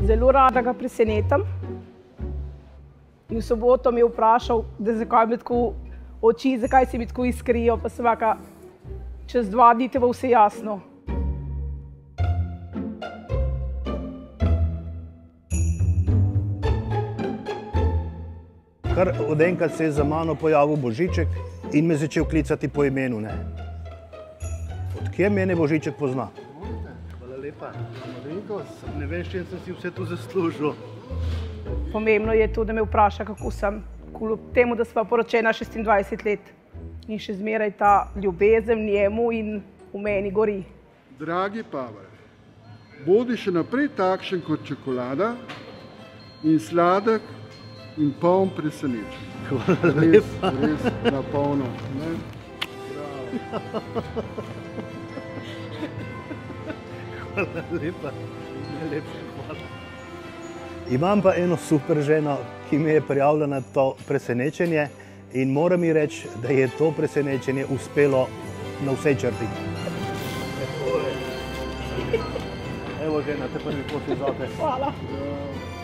Zelo rada ga presenetim. In v soboto me je vprašal, da zakaj mi tako oči, zakaj se mi tako iskrijo, pa sem rekla, čez 2 dni te bo vse jasno. Kar odenkrat se je za mano pojavil Božiček in me začel klicati po imenu. Odkje mene Božiček pozna? Hvala lepa. Ne vem, s čim sem si vse to zaslužil. Pomembno je to, da me vpraša, kako sem, kljub temu, da sva poročena 26 let. In še zmeraj ta ljubezen njemu in v meni gori. Dragi Pavel, bodi še naprej takšen kot čokolada in sladek in poln presenečenj. Hvala lepa. Res na polno. Hvala lepa. Najlepša hvala. Imam pa eno super ženo, ki mi je prijavila na to presenečenje in moram mi reči, da je to presenečenje uspelo na vsej črti. Evo žena, te prvi posel zate. Hvala.